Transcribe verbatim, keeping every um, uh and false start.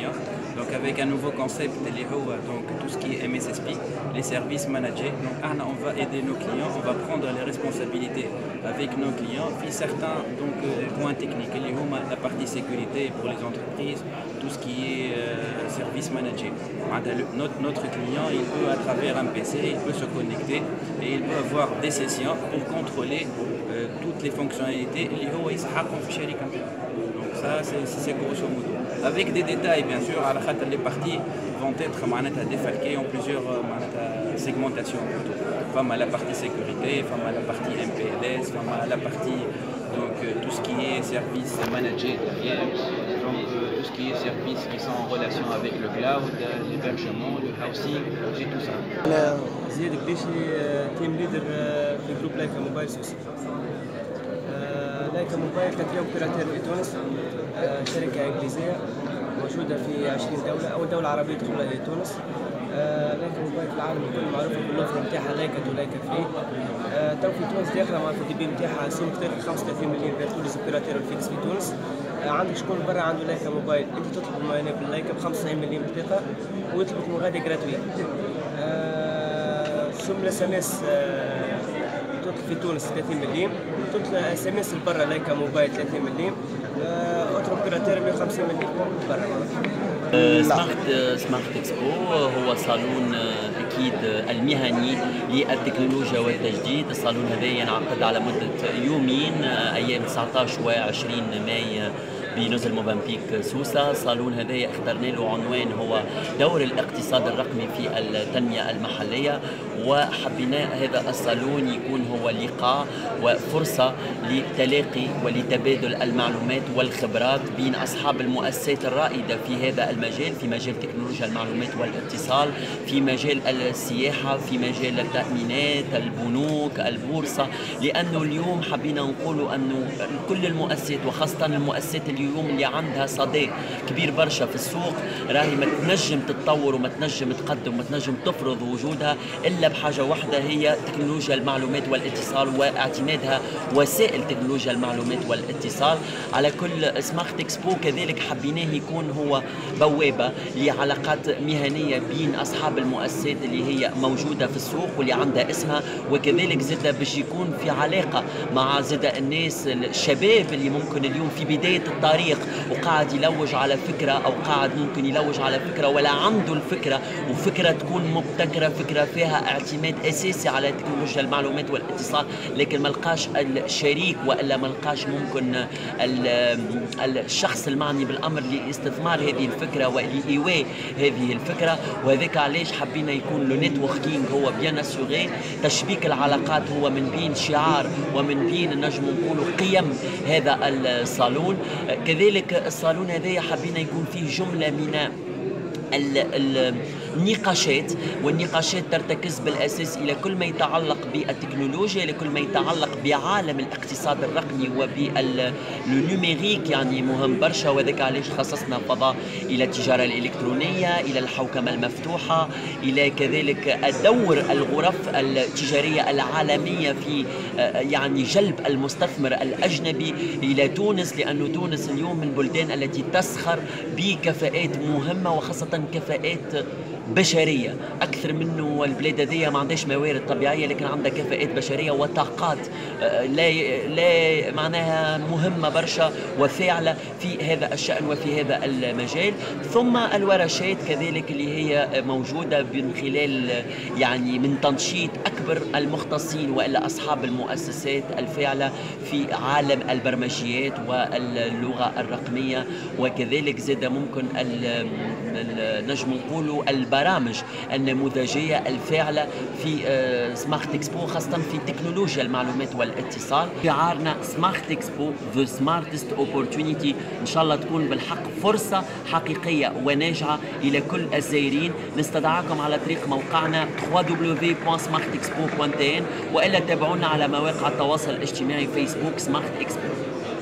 clients. Donc avec un nouveau concept, donc tout ce qui est M S S P, les services managés. Donc on va aider nos clients, on va prendre les responsabilités avec nos clients. Puis certains donc, points techniques, la partie sécurité pour les entreprises, tout ce qui est euh, service managé. Notre, notre client, il peut à travers un P C, il peut se connecter et il peut avoir des sessions pour contrôler euh, toutes les fonctionnalités. Donc ça, c'est grosso modo. Avec des détails, bien sûr, les parties vont être défalquées en plusieurs segmentations. Femme à la partie sécurité, femme à la partie M P L S, femme à la partie donc, tout ce qui est service managé derrière, donc tout ce qui est services qui sont en relation avec le cloud, l'hébergement, le housing et tout ça. زياد قديشي تيم ليدر في جروب لايكا موبايل سوسي. لايكا موبايل كتبيع اوبيراتور في تونس، شركة إنجليزية موجودة في عشرين دولة، أول دولة عربية تدخلها هي تونس. لايكا موبايل في العالم الكل معروفة بالأوفر نتاعها لايكا تو لايكا فري. تو في تونس داخلة مع الدي بي نتاعها سوق داخل خمسة وثلاثين مليون بيدخل اوبيراتور الفيكس في تونس. عندك شكون برا عنده لايكا موبايل، انت تطلب من باللايكا ب خمسة وتسعين مليون بطاقة ويطلبك من غادي جراتوي. ثم الاس ام اس تطلب في تونس ثلاثين مليون، تطلب اس ام اس برا لايكا موبايل ثلاثين مليون، اوتر اوبيراتور مئة وخمسين مليون برا. سمارت سمارت اكسبو هو صالون اكيد المهني للتكنولوجيا والتجديد. الصالون هذا ينعقد على مده يومين ايام تسعطاش وعشرين ماي بنزل موزمبيق سوسة. الصالون هذا اخترنا له عنوان هو دور الاقتصاد الرقمي في التنمية المحلية، وحبينا هذا الصالون يكون هو لقاء وفرصة لتلاقي ولتبادل المعلومات والخبرات بين أصحاب المؤسسات الرائدة في هذا المجال، في مجال تكنولوجيا المعلومات والاتصال، في مجال السياحة، في مجال التأمينات، البنوك، البورصة. لأنه اليوم حبينا نقولوا أنه كل المؤسسات وخاصة المؤسسات اليوم اللي عندها صدى كبير برشا في السوق راهي ما تنجم تتطور وما تنجم تقدم وما تنجم تفرض وجودها الا بحاجه واحده، هي تكنولوجيا المعلومات والاتصال واعتمادها وسائل تكنولوجيا المعلومات والاتصال على كل. سمارت اكسبو كذلك حبيناه يكون هو بوابه لعلاقات مهنيه بين اصحاب المؤسسات اللي هي موجوده في السوق واللي عندها اسمها، وكذلك زاد باش يكون في علاقه مع زاد الناس الشباب اللي ممكن اليوم في بدايه الطريق وقاعد يلوج على فكرة أو قاعد ممكن يلوج على فكرة ولا عنده الفكرة، وفكرة تكون مبتكرة، فكرة فيها اعتماد أساسي على تكنولوجيا المعلومات والاتصال، لكن ما لقاش الشريك وإلا ما لقاش ممكن الشخص المعني بالأمر لاستثمار هذه الفكرة ولإيواء هذه الفكرة. وهذاك علاش حبينا يكون لو نيتوركينغ هو بيان اسيغي، تشبيك العلاقات هو من بين شعار ومن بين نجم نقولوا قيم هذا الصالون. كذلك الصالون هذا حبينا يكون فيه جملة من النقاشات، والنقاشات ترتكز بالاساس الى كل ما يتعلق بالتكنولوجيا، الى كل ما يتعلق بعالم الاقتصاد الرقمي وبالنيميريك، يعني مهم برشا. وذاك علاش خصصنا فضاء الى التجاره الالكترونيه، الى الحوكمه المفتوحه، الى كذلك الدور الغرف التجاريه العالميه في يعني جلب المستثمر الاجنبي الى تونس، لانه تونس اليوم من البلدان التي تسخر بكفاءات مهمه وخاصه كفاءات بشريه اكثر منه. البلاد هذه ما عندهاش موارد طبيعيه لكن عندها كفاءات بشريه وطاقات لا لا معناها مهمه برشا وفاعله في هذا الشان وفي هذا المجال. ثم الورشات كذلك اللي هي موجوده من خلال يعني من تنشيط اكبر المختصين والا اصحاب المؤسسات الفاعله في عالم البرمجيات واللغه الرقميه، وكذلك زاد ممكن نجم نقولوا البرامج النموذجيه الفاعله في سمارت اكسبو خاصه في تكنولوجيا المعلومات والاتصال. شعارنا سمارت اكسبو ذا سمارتست اوبورتونيتي، ان شاء الله تكون بالحق فرصه حقيقيه وناجعه الى كل الزائرين. نستدعاكم على طريق موقعنا دبليو دبليو دبليو دوت سمارت اكسبو دوت تي ان، والا تابعونا على مواقع التواصل الاجتماعي فيسبوك سمارت اكسبو.